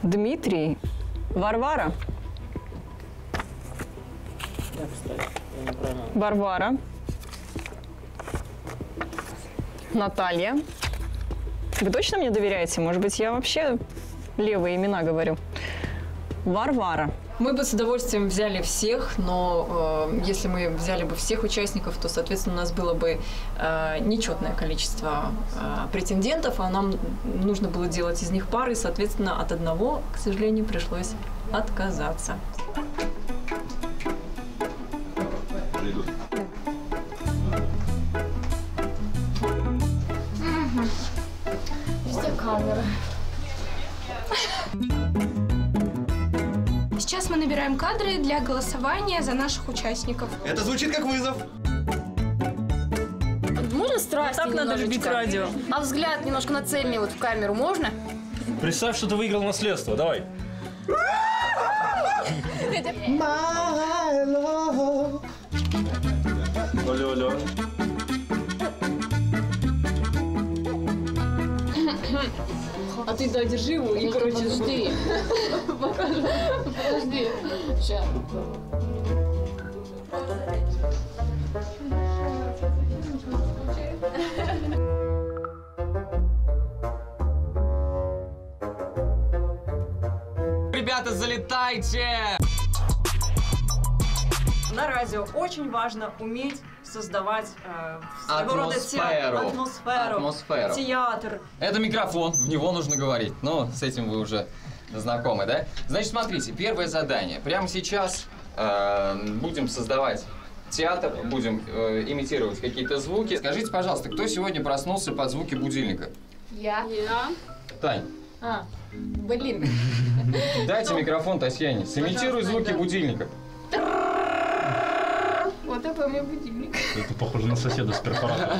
Дмитрий. Варвара. Варвара. Наталья. Вы точно мне доверяете? Может быть, я вообще левые имена говорю. Варвара. Мы бы с удовольствием взяли всех, но если мы взяли бы всех участников, то, соответственно, у нас было бы нечетное количество претендентов, а нам нужно было делать из них пары, соответственно, от одного, к сожалению, пришлось отказаться. Везде камеры. Сейчас мы набираем кадры для голосования за наших участников. Это звучит как вызов. Можно страсть? Так надо любить радио. А взгляд немножко нацеленный вот в камеру можно? Представь, что ты выиграл наследство. Давай. Алло. А ты, да, держи его и, короче, Подожди. Подожди. Сейчас. Ребята, залетайте! На радио очень важно уметь создавать своего рода театр, атмосферу, театр. Это микрофон, в него нужно говорить. Ну, с этим вы уже знакомы, да? Значит, смотрите, первое задание. Прямо сейчас будем создавать театр, будем имитировать какие-то звуки. Скажите, пожалуйста, кто сегодня проснулся под звуки будильника? Я. Тань. Блин. Дайте микрофон Татьяне. Сымитируй звуки будильника. Вот это у меня будильник. Это похоже на соседа с перфоратором.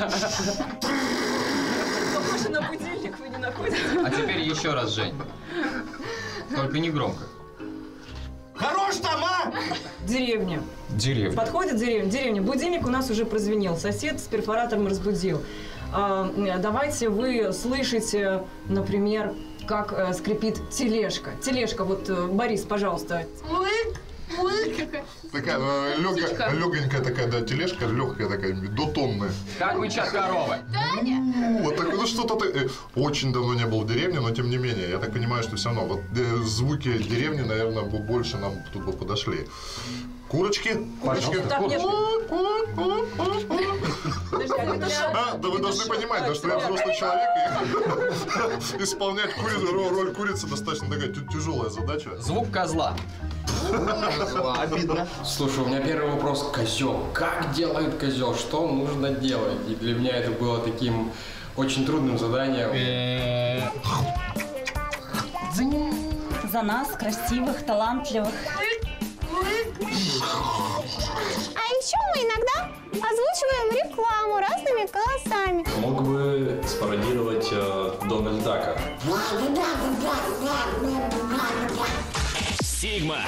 Похоже на будильник, вы не находите? А теперь еще раз, Жень. Только не громко. Хорош там, а! Деревня. Деревня. Подходит деревня. Будильник у нас уже прозвенел. Сосед с перфоратором разбудил. Давайте вы слышите, например, как скрипит тележка. Тележка, вот, Борис, пожалуйста. Такая легонькая такая, да, тележка, легкая такая, дотонная. Как мычат коровы? Вот так, ну что-то очень давно не был в деревне, но тем не менее, я так понимаю, что все равно вот звуки деревни, наверное, больше нам тут бы подошли. Курочки? Курочки? Так, нет. Да вы должны понимать, да, что я взрослый человек, и исполнять роль курицы достаточно такая тяжелая задача. Звук козла. Обидно. Слушай, у меня первый вопрос. Козел. Как делает козел? Что нужно делать? И для меня это было таким очень трудным заданием. За нас, красивых, талантливых. А еще мы иногда озвучиваем рекламу разными голосами. Мог бы спародировать Дональда Дака. Сигма.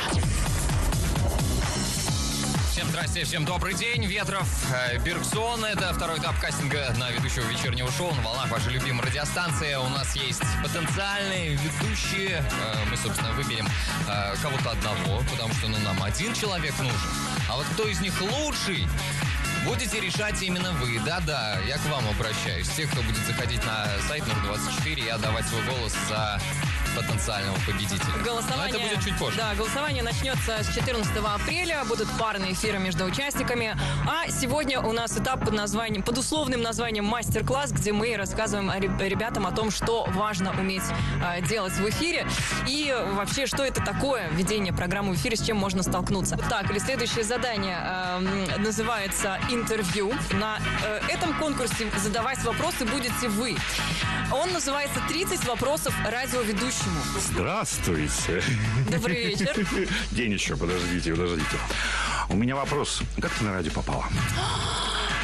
Всем здрасте, всем добрый день. Ветров, Бергсон. Это второй этап кастинга на ведущего вечернего шоу на волнах вашей любимой радиостанции. У нас есть потенциальные ведущие. Мы, собственно, выберем кого-то одного, потому что нам один человек нужен. А вот кто из них лучший, будете решать именно вы. Да-да, я к вам обращаюсь. Те, кто будет заходить на сайт номер 24 и отдавать свой голос за потенциального победителя. Голосование, но это будет чуть позже. Да, голосование начнется с 14 апреля. Будут парные эфиры между участниками. А сегодня у нас этап под условным названием «Мастер-класс», где мы рассказываем ребятам о том, что важно уметь делать в эфире. И вообще, что это такое ведение программы в эфире, с чем можно столкнуться. Так, или следующее задание называется «Интервью». На этом конкурсе задавать вопросы будете вы. Он называется «30 вопросов радиоведущему». Здравствуйте. Добрый вечер. День еще, подождите. У меня вопрос. Как ты на радио попала?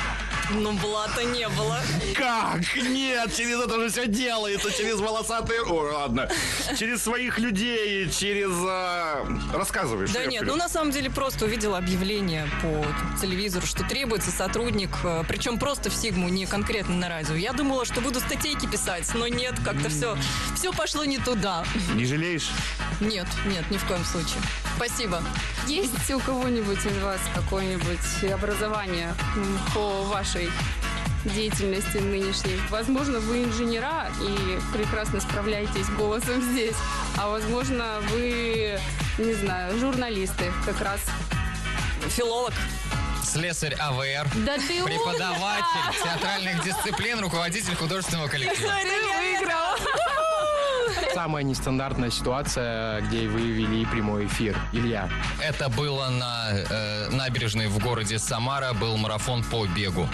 Ну, блата не было. Как? Нет, через это же все делается, через волосатые... О, ладно. Через своих людей, через... Рассказывай. Да нет, ну на самом деле просто увидела объявление по телевизору, что требуется сотрудник, причем просто в Сигму, не конкретно на радио. Я думала, что буду статейки писать, но нет, как-то все пошло не туда. Не жалеешь? Нет, ни в коем случае. Спасибо. Есть у кого-нибудь из вас какое-нибудь образование по вашей деятельности нынешней? Возможно, вы инженера и прекрасно справляетесь голосом здесь, а возможно, вы, не знаю, журналисты как раз. Филолог. Слесарь АВР, Да ты преподаватель театральных дисциплин, руководитель художественного коллектива. Ты выиграл! Самая нестандартная ситуация, где вы вели прямой эфир. Илья. Это было на набережной в городе Самара, был марафон по бегу.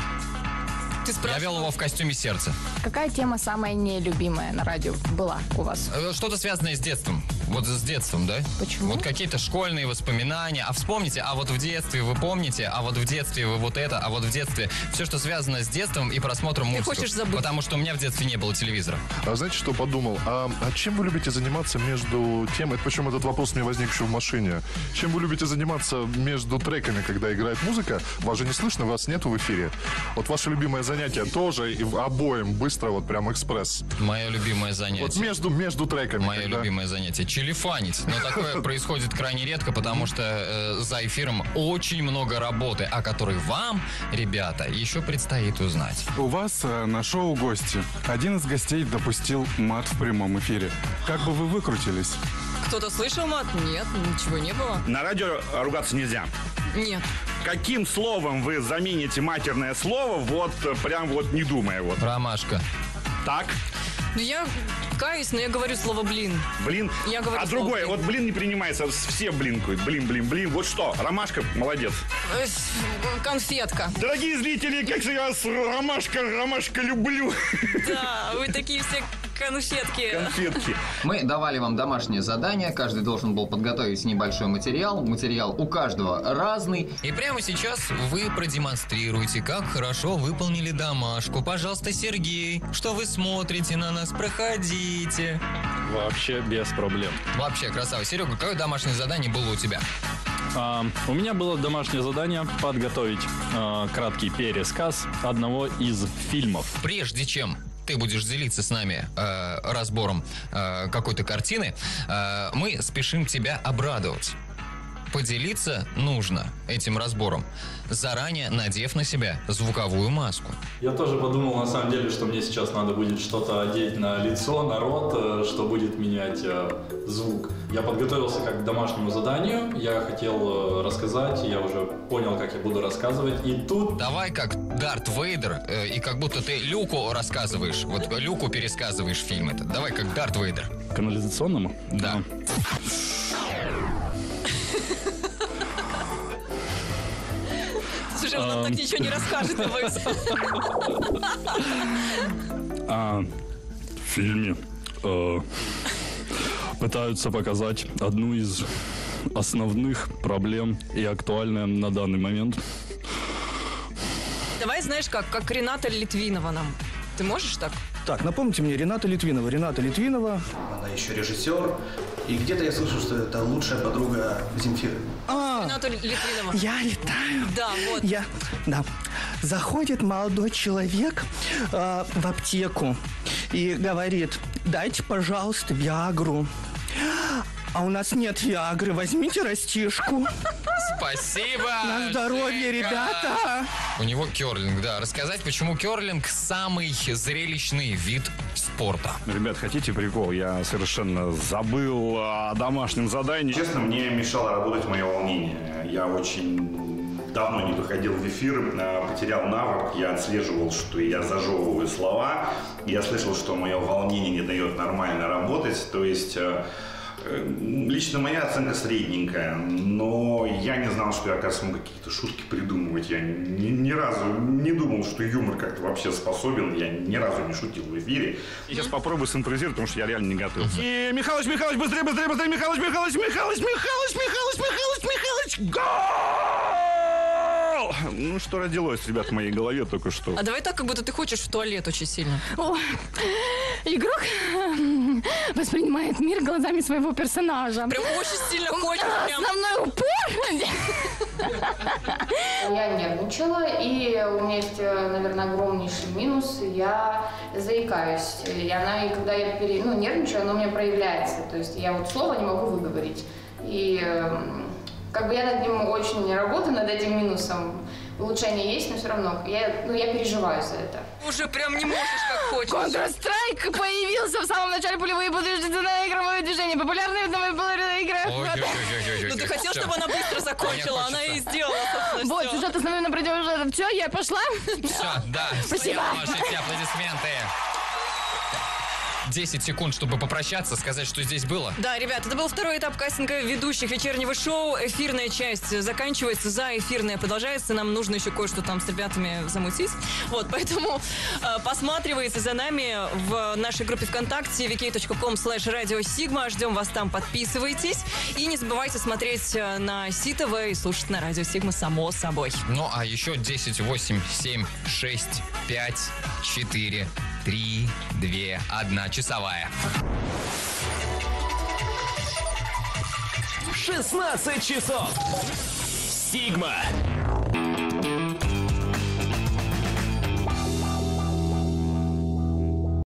Я вел его в костюме сердца. Какая тема самая нелюбимая на радио была у вас? Что-то связанное с детством. Вот с детством, да? Почему? Вот какие-то школьные воспоминания. А вспомните, а вот в детстве вы помните, а вот в детстве вы вот это, а вот в детстве... Все, что связано с детством и просмотром мультиков. Ты хочешь забыть? Потому что у меня в детстве не было телевизора. А знаете, что подумал? А чем вы любите заниматься между тем... Причем этот вопрос мне возник еще в машине. Чем вы любите заниматься между треками, когда играет музыка? Вас же не слышно, вас нету в эфире. Вот ваше любимое занятие тоже и обоим быстро, вот прям экспресс. Мое любимое занятие. Вот между треками. Мое любимое занятие. Челефанить. Но такое происходит крайне редко, потому что за эфиром очень много работы, о которой вам, ребята, еще предстоит узнать. У вас на шоу гости. Один из гостей допустил мат в прямом эфире. Как бы вы выкрутились? Кто-то слышал мат? Нет, ничего не было. На радио ругаться нельзя. Нет. Каким словом вы замените матерное слово, вот прям вот не думая? Вот. Ромашка. Так? Ну, я каюсь, но я говорю слово «блин». Блин? Я говорю а слово другое, «блин». вот блин не принимается, все блинкают. Блин. Вот что, ромашка, молодец. Конфетка. Дорогие зрители, как же я вас ромашка люблю. Да, вы такие все конфетки. Конфетки. Мы давали вам домашнее задание, каждый должен был подготовить небольшой материал. Материал у каждого разный. И прямо сейчас вы продемонстрируете, как хорошо выполнили домашку. Пожалуйста, Сергей, что вы смотрите на нас, проходите. Вообще без проблем. Вообще, красава. Серега, какое домашнее задание было у тебя? У меня было домашнее задание подготовить краткий пересказ одного из фильмов. Прежде чем ты будешь делиться с нами разбором какой-то картины, мы спешим тебя обрадовать. Поделиться нужно этим разбором, заранее надев на себя звуковую маску. Я тоже подумал, на самом деле, что мне сейчас надо будет что-то одеть на лицо, на рот, что будет менять звук. Я подготовился как к домашнему заданию, я хотел рассказать, я уже понял, как я буду рассказывать, и тут... Давай как Дарт Вейдер, и как будто ты Люку рассказываешь, вот Люку пересказываешь фильм этот. Давай как Дарт Вейдер. Канализационному? Да. Слушай, он нам так ничего не расскажет, я боюсь. В фильме пытаются показать одну из основных проблем и актуальная на данный момент. Давай, знаешь, как Рената Литвинова нам. Ты можешь так? Так, напомните мне, Рената Литвинова. Она еще режиссер. И где-то я слышал, что это лучшая подруга Земфиры. Рената Литвинова. Я летаю. Да, вот. Да. Заходит молодой человек в аптеку и говорит: дайте, пожалуйста, Виагру. А у нас нет Виагры, возьмите растишку. Спасибо! На здоровье, ребята! У него керлинг, да. Рассказать, почему керлинг самый зрелищный вид спорта. Ребят, хотите прикол? Я совершенно забыл о домашнем задании. Честно, мне мешало работать мое волнение. Я очень давно не выходил в эфир, потерял навык, я отслеживал, что я зажевываю слова, я слышал, что мое волнение не дает нормально работать, то есть... Лично моя оценка средненькая, но я не знал, что я, оказывается, могу какие-то шутки придумывать. Я ни разу не думал, что юмор как-то вообще способен. Я ни разу не шутил в эфире. Я сейчас попробую синхронизировать, потому что я реально не готовился. И Михалыч, быстрее, Михалыч, гол! Ну, что родилось, ребят, в моей голове только что. А давай так, как будто ты хочешь в туалет очень сильно. О, игрок воспринимает мир глазами своего персонажа. Прям очень сильно хочешь. Основной упор. Я нервничала, и у меня есть, наверное, огромнейший минус. Я заикаюсь. И когда я нервничаю, оно у меня проявляется. То есть я вот слово не могу выговорить. И я над ним очень работаю, над этим минусом. Улучшение есть, но все равно я переживаю за это. Уже прям не можешь, как хочешь. Counter-Strike появился в самом начале, пулевые подвижные игровые движения. Популярные игры. Ну ты хотел, чтобы она быстро закончила, она и сделала. Вот, сюжет основной на противоположном. Все, я пошла. Все, да. Спасибо. Ваши аплодисменты. 10 секунд, чтобы попрощаться, сказать, что здесь было. Да, ребят, это был второй этап кастинга ведущих вечернего шоу. Эфирная часть заканчивается, заэфирная продолжается. Нам нужно еще кое-что там с ребятами замутить. Вот, поэтому посматривайте за нами в нашей группе ВКонтакте vk.com/радиосигма. Ждем вас там, подписывайтесь. И не забывайте смотреть на СИТВ и слушать на Радио Сигма, само собой. Ну, а еще 10, 8, 7, 6, 5, 4, 3, 2, 1 часовая. 16 часов. Сигма.